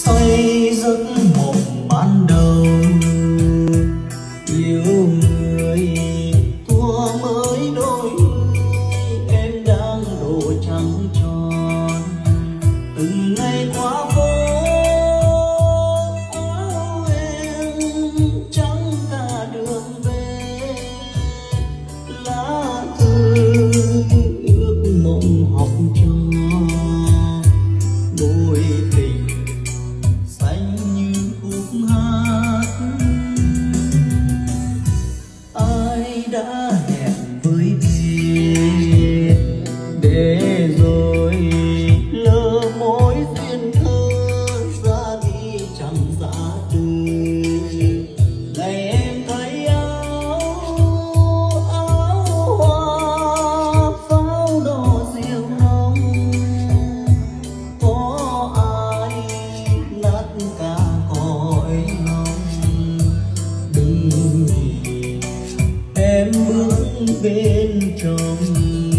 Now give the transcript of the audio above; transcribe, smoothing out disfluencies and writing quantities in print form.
say giấc mộng ban đầu yêu người tua mới đôi mươi em đang độ trắng tròn từng ngày qua phố áo em trắng cả đường về lá thư ước mộng học trò đôi tình xanh như khúc hát ai đã hẹn với biết để rồi lỡ mối duyên thơ ra đi chẳng giá từ ngày em thấy áo hoa pháo đỏ rượu nồng có ai nát cả cõi lòng đừng nhìn em bước bên trong